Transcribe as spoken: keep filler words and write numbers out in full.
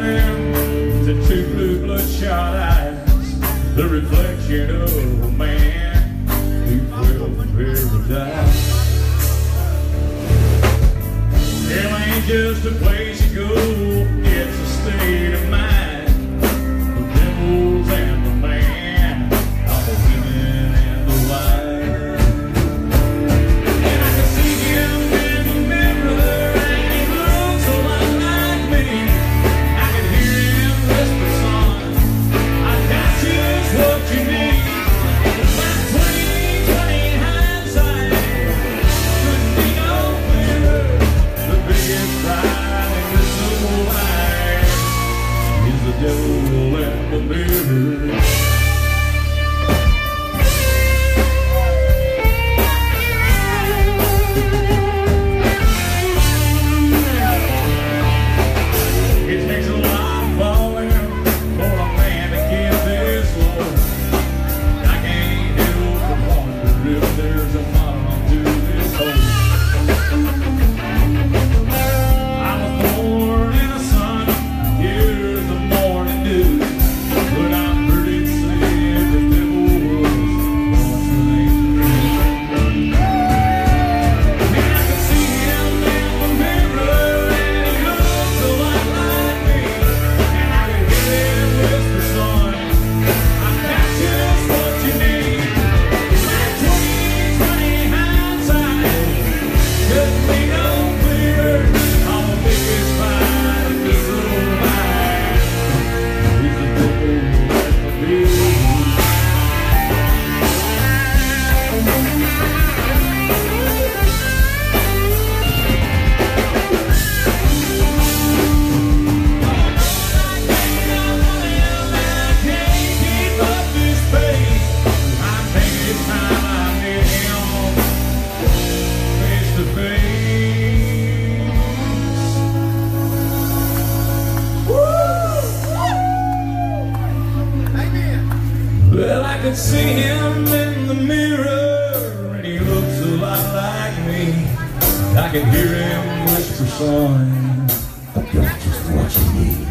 him to two blue bloodshot eyes, the reflection of a man who fell from paradise. Hell ain't just a place you go, it's a state of mind. The devils and the man, all the women and the wife. And I can see him in the mirror and he looks a lot like me. I can hear him whisper, son, I got just what you need. My twenty twenty hindsight couldn't be no clearer. The biggest pride in this whole life is the devil in the mirror. It takes a lot of falling for a man to get this low. I can't help but wonder if there's a bottom to this hole. I was born in a sun, here's the morning dew, but I'm pretty safe the devil was born to me. And I can see him in the mirror and he looks a lot like me. And I can hear him whisper, son, I got just what you need. My twenty twenty hindsight couldn't be no clearer. I'm the biggest fight in this little life. He's the devil at the mirror. Well, I could see him in the mirror, and he looks a lot like me. I can hear him whisper, son, I got just what you need.